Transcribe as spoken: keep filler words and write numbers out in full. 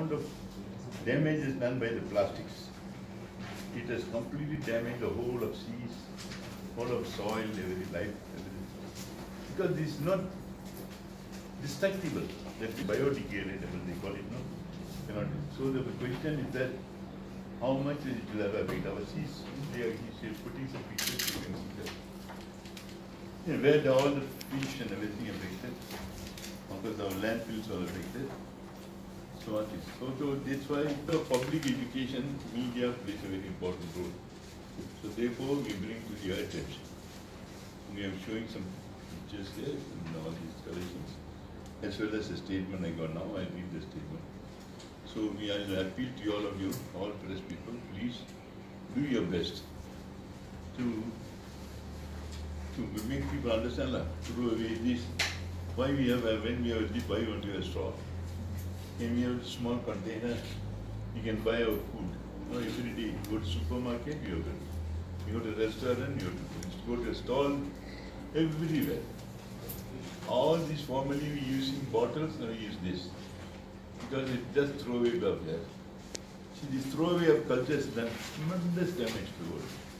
amount of damage is done by the plastics. It has completely damaged the whole of seas, whole of soil, every life, everything. Because this is not destructible, that is biodegradable, they call it, no? Cannot. So the question is that how much is it will have affect our seas? They are, he's putting some pictures, you can see that. Yeah, where the, all the fish and everything affected, because our landfills are affected. So, on this. so, so that's why the public education, media plays a very important role. So therefore we bring to your attention. We are showing some pictures here in all these collections, as well as a statement I got now. I read the statement. So we are appeal to all of you, all press people, please do your best to to make people understand that through away this why we have a, when we have this, why we want to have a straw. When we have a small container, you can buy our food. No, every day you go to supermarket, you have to, you go to restaurant, you have to go to a stall, everywhere. All these formerly we using bottles, now we use this. Because it just throw away up there. See, this throwaway of culture has done tremendous damage to the world.